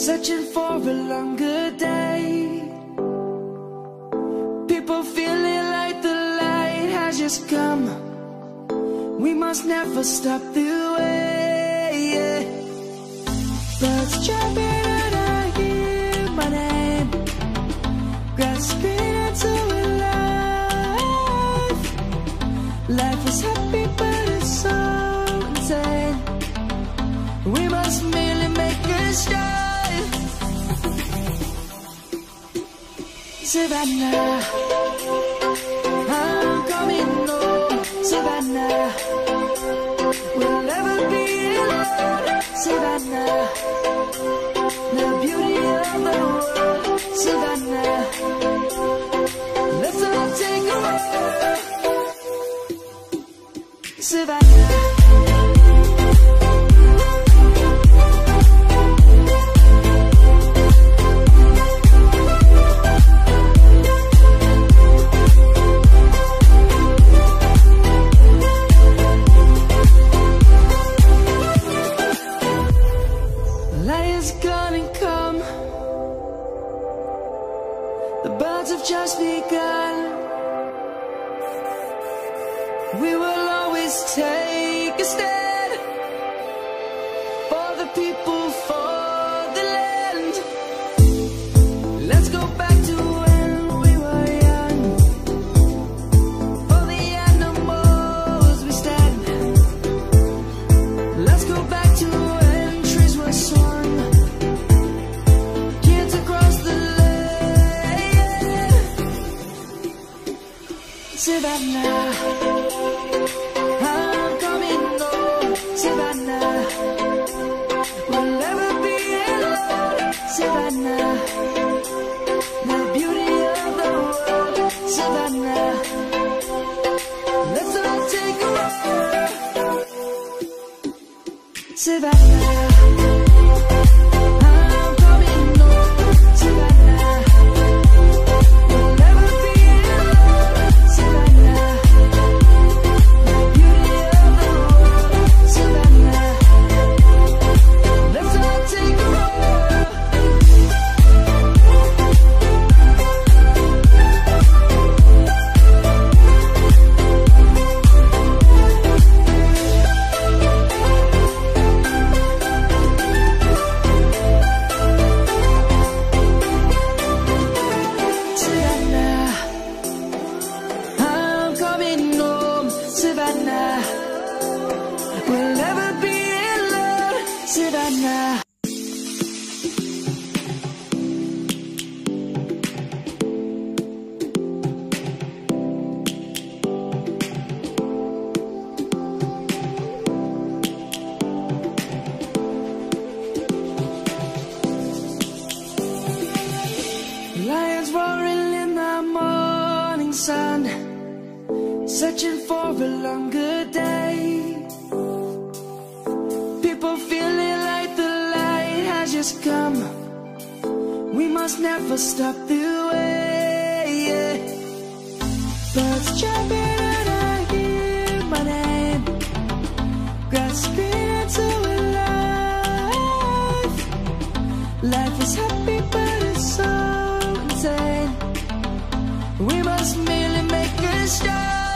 searching for a longer day. People feeling like the light has just come. We must never stop the way. Birds chirping and I hear my name, grasping into a life. Life is happy but it's so insane. We must merely make a start. Savannah, I'm coming home. Savannah, we'll never be alone. Savannah, the beauty of the world. Savannah, let's all take a walk. Savannah. Just begun. We will always take a stand for the people, for the land. Let's go back to when we were young. For the animals we stand. Let's go back to when trees were swung. Kids across the Savannah, I'm coming home. Savannah, we'll never be alone. Savannah, the beauty of the world. Savannah, let's all take a walk. Savannah. Savannah, we'll never be alone. Savannah. Lions roaring in the morning sun, searching for a longer day. People feeling like the light has just come. We must never stop the way. Birds chirping and I hear my name, grasping into a life. Life is happy but it's so insane. We must merely make a start.